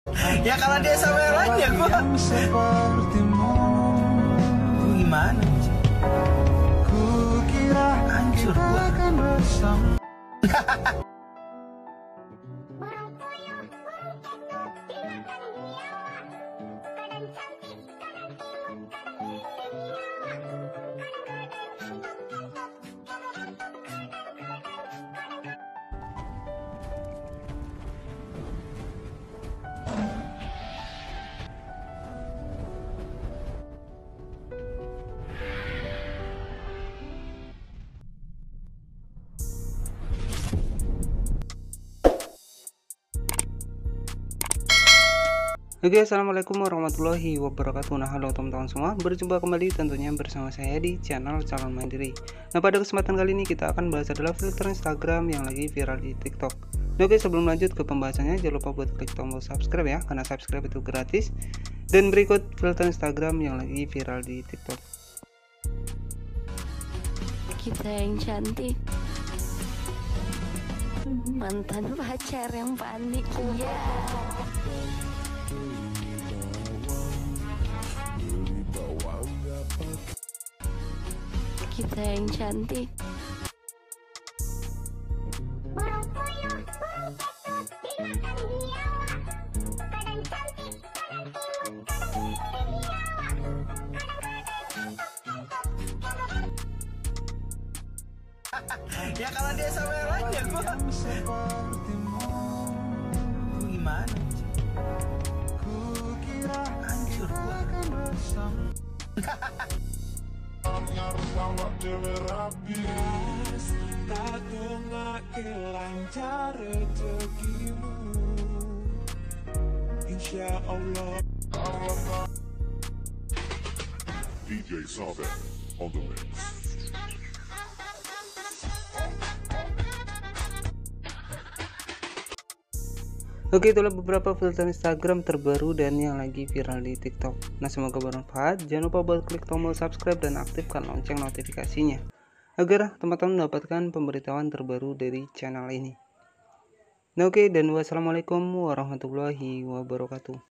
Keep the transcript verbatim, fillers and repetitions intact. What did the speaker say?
Ya kalau dia sama yang lain ya gua gua gimana? Hancur gua. Oke, assalamualaikum warahmatullahi wabarakatuh. Nah, halo teman-teman semua, berjumpa kembali tentunya bersama saya di channel Calon Mandiri. Nah, pada kesempatan kali ini kita akan bahas adalah filter Instagram yang lagi viral di TikTok. Nah, oke, sebelum lanjut ke pembahasannya, jangan lupa buat klik tombol subscribe ya, karena subscribe itu gratis. Dan berikut filter Instagram yang lagi viral di TikTok. Kita yang cantik, mantan pacar yang panik, ya. Kita yang cantik, Ya kalau dia sama yang lain ya gua gua gimana? Hancur gua. D J Salvet on the mix. Oke, itulah beberapa filter Instagram terbaru dan yang lagi viral di TikTok. Nah, semoga bermanfaat. Jangan lupa buat klik tombol subscribe dan aktifkan lonceng notifikasinya agar teman-teman mendapatkan pemberitahuan terbaru dari channel ini. Nah, oke, dan wassalamualaikum warahmatullahi wabarakatuh.